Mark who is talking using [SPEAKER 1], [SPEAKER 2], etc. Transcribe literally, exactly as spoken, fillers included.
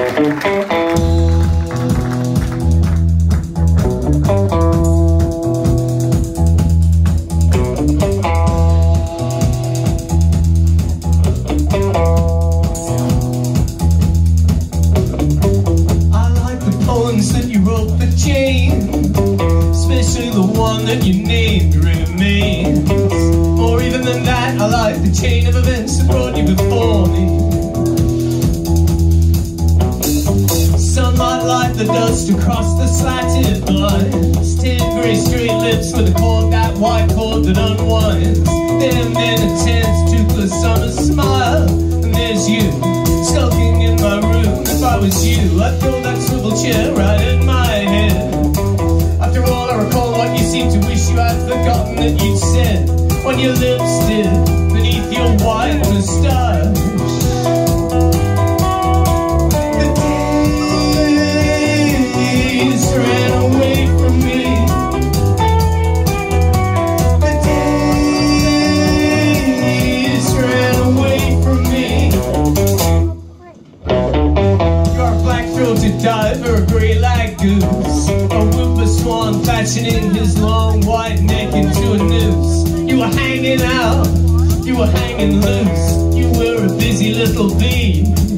[SPEAKER 1] That you wrote the chain, especially the one that you named remains. More even than that, I like the chain of events that brought you before me. Sunlight like the dust across the slatted blinds, ten grey straight lips with a cord, that white cord that unwinds. Them in a tense, toothless summer smile, and there's you, skulking in my room. If I was you, I'd throw that swivel chair right at my head. After all, I recall what you seemed to wish you had forgotten that you'd said when your lips did beneath your white moustache. The days ran away from me. The days ran away from me. You're a black-throated diver, a grey-lag goose, a whooper swan fashioning his long white neck into a noose. You were hanging out, you were hanging loose, you were a busy little bee.